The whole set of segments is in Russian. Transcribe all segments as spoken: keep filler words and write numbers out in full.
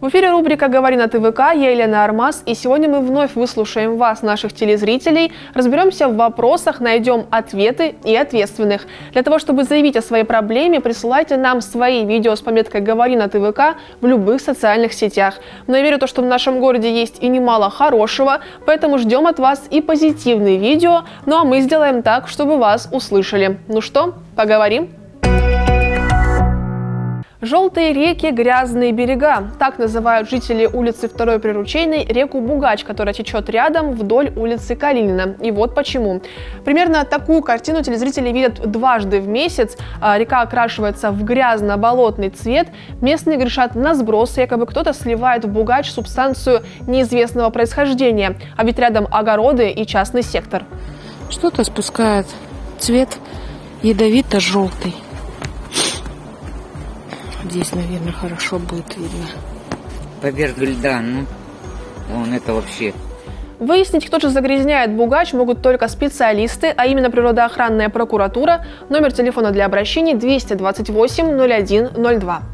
В эфире рубрика «Говори на ТВК», я Елена Армаз, и сегодня мы вновь выслушаем вас, наших телезрителей, разберемся в вопросах, найдем ответы и ответственных. Для того, чтобы заявить о своей проблеме, присылайте нам свои видео с пометкой «Говори на ТВК» в любых социальных сетях. Но я верю, что в нашем городе есть и немало хорошего, поэтому ждем от вас и позитивные видео, ну а мы сделаем так, чтобы вас услышали. Ну что, поговорим? Желтые реки, грязные берега. Так называют жители улицы второй Приручейной реку Бугач, которая течет рядом вдоль улицы Калинина. И вот почему. Примерно такую картину телезрители видят дважды в месяц. Река окрашивается в грязно-болотный цвет. Местные грешат на сбросы, якобы кто-то сливает в Бугач субстанцию неизвестного происхождения. А ведь рядом огороды и частный сектор. Что-то спускает цвет ядовито-желтый. Здесь, наверное, хорошо будет видно. Поверх льда, ну, вон это вообще. Выяснить, кто же загрязняет Бугач, могут только специалисты, а именно природоохранная прокуратура. Номер телефона для обращений двести двадцать восемь ноль один ноль два.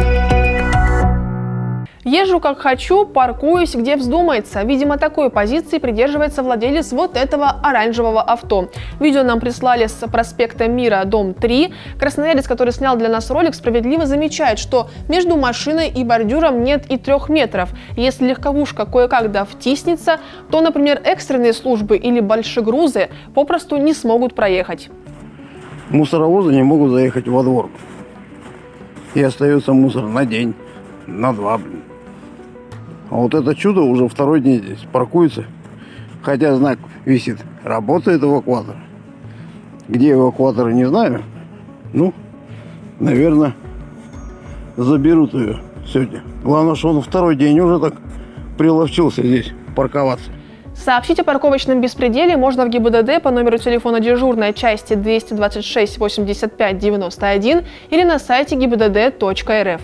Езжу как хочу, паркуюсь где вздумается. Видимо, такой позиции придерживается владелец вот этого оранжевого авто. Видео нам прислали с проспекта Мира, дом три. Красноярец, который снял для нас ролик, справедливо замечает, что между машиной и бордюром нет и трех метров. Если легковушка кое-как да втиснется, то, например, экстренные службы или большегрузы попросту не смогут проехать. Мусоровозы не могут заехать во двор. И остается мусор на день, на два, блин. А вот это чудо уже второй день здесь паркуется. Хотя знак висит. Работает эвакуатор. Где эвакуаторы, не знаю. Ну, наверное, заберут ее сегодня. Главное, что он второй день уже так приловчился здесь парковаться. Сообщить о парковочном беспределе можно в ГИБДД по номеру телефона дежурной части двести двадцать шесть восемьдесят пять девяносто один или на сайте гибдд точка эр эф.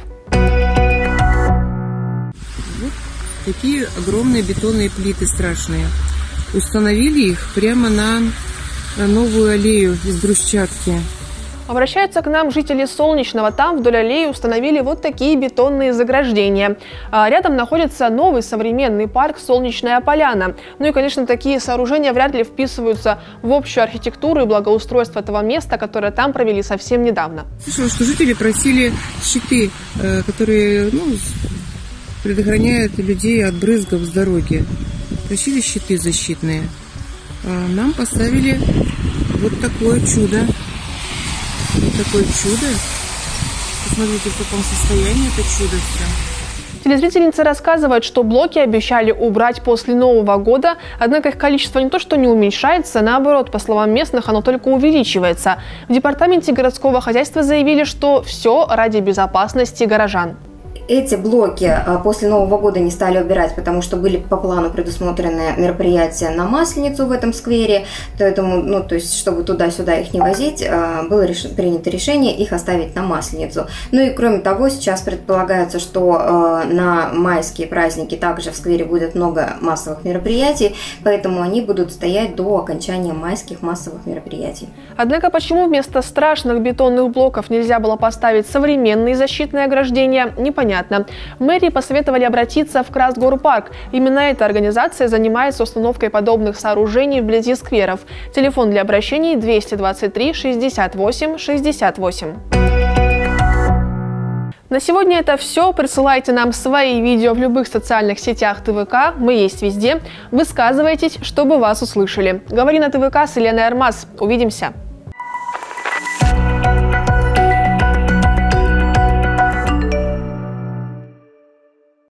Такие огромные бетонные плиты страшные. Установили их прямо на новую аллею из брусчатки. Обращаются к нам жители Солнечного. Там вдоль аллеи установили вот такие бетонные заграждения. Рядом находится новый современный парк «Солнечная поляна». Ну и, конечно, такие сооружения вряд ли вписываются в общую архитектуру и благоустройство этого места, которое там провели совсем недавно. Слышала, что жители просили щиты, которые, ну, предохраняют людей от брызгов с дороги. Просили щиты защитные. А нам поставили вот такое чудо. Вот такое чудо. Посмотрите, в каком состоянии это чудо все. Телезрительница рассказывает, что блоки обещали убрать после Нового года, однако их количество не то что не уменьшается, наоборот, по словам местных, оно только увеличивается. В департаменте городского хозяйства заявили, что все ради безопасности горожан. Эти блоки после Нового года не стали убирать, потому что были по плану предусмотрены мероприятия на Масленицу в этом сквере. Поэтому, ну, то есть, чтобы туда-сюда их не возить, было реш... принято решение их оставить на Масленицу. Ну и кроме того, сейчас предполагается, что на майские праздники также в сквере будет много массовых мероприятий, поэтому они будут стоять до окончания майских массовых мероприятий. Однако почему вместо страшных бетонных блоков нельзя было поставить современные защитные ограждения, непонятно. В мэрии посоветовали обратиться в Красгорпарк. Именно эта организация занимается установкой подобных сооружений вблизи скверов. Телефон для обращений двести двадцать три шестьдесят восемь шестьдесят восемь. На сегодня это все. Присылайте нам свои видео в любых социальных сетях ТВК. Мы есть везде. Высказывайтесь, чтобы вас услышали. Говори на ТВК с Еленой Армаз. Увидимся.